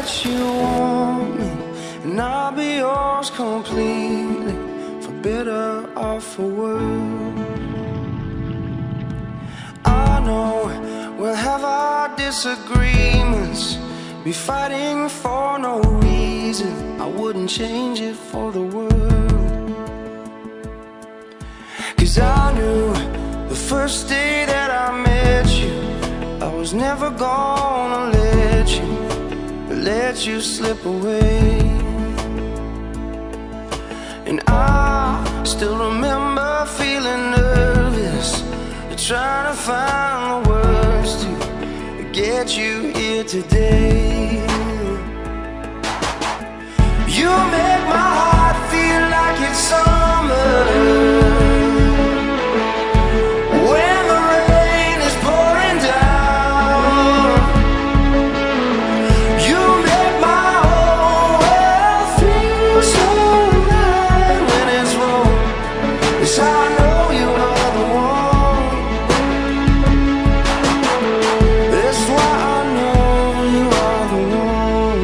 that you want me, and I'll be yours completely, for better or for worse. I know we'll have our disagreements, be fighting for no reason. I wouldn't change it for the world. 'Cause I knew the first day that I met you, I was never gonna let you slip away. And I still remember feeling nervous, trying to find the words to get you here today. You make my heart feel like it's summer when the rain is pouring down. You make my whole world feel so right when it's wrong. Yes, I know you are the one. That's why I know you are the one.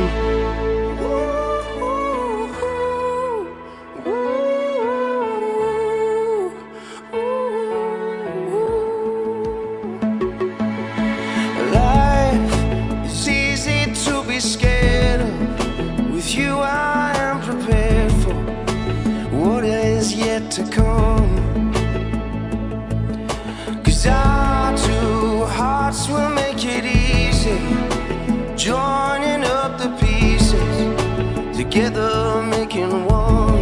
Life is easy to be scared of. With you I am prepared for what is yet to come. 'Cause our two hearts will make it easy, joining up the pieces, together making one.